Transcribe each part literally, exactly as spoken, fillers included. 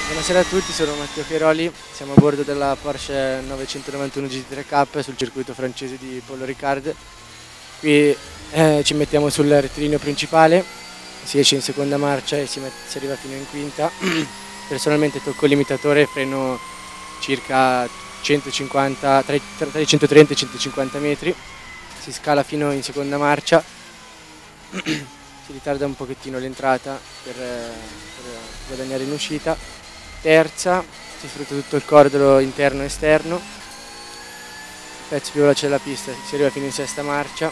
Buonasera a tutti, sono Matteo Cheroli, siamo a bordo della Porsche novecentonovantuno G T tre Cup sul circuito francese di Paul Ricard. Qui eh, ci mettiamo sul rettilineo principale, si esce in seconda marcia e si, met- si arriva fino in quinta. Personalmente tocco il limitatore e freno circa centocinquanta, tra i, tra i centotrenta e i centocinquanta metri, si scala fino in seconda marcia, si ritarda un pochettino l'entrata per, per guadagnare in uscita. Terza, si sfrutta tutto il cordolo interno e esterno, il pezzo più veloce della pista, si arriva fino in sesta marcia.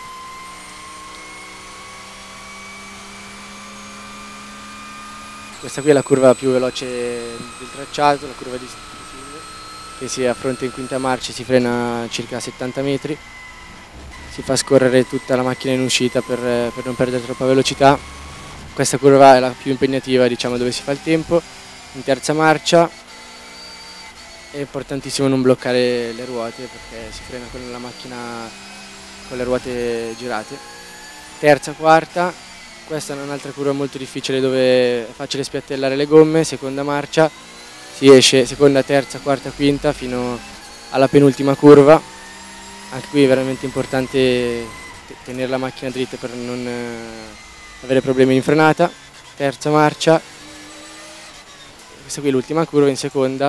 Questa qui è la curva più veloce del tracciato, la curva di Stilwell, che si affronta in quinta marcia e si frena a circa settanta metri. Si fa scorrere tutta la macchina in uscita per, per non perdere troppa velocità. Questa curva è la più impegnativa, diciamo, dove si fa il tempo. In terza marcia è importantissimo non bloccare le ruote perché si frena con la macchina con le ruote girate. Terza, quarta, questa è un'altra curva molto difficile dove è facile spiattellare le gomme. Seconda marcia, si esce seconda, terza, quarta, quinta fino alla penultima curva. Anche qui è veramente importante tenere la macchina dritta per non avere problemi in frenata. Terza marcia, questa qui è l'ultima curva in seconda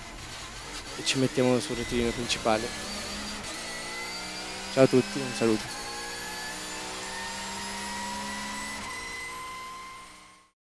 e ci mettiamo sul rettilineo principale. Ciao a tutti, un saluto.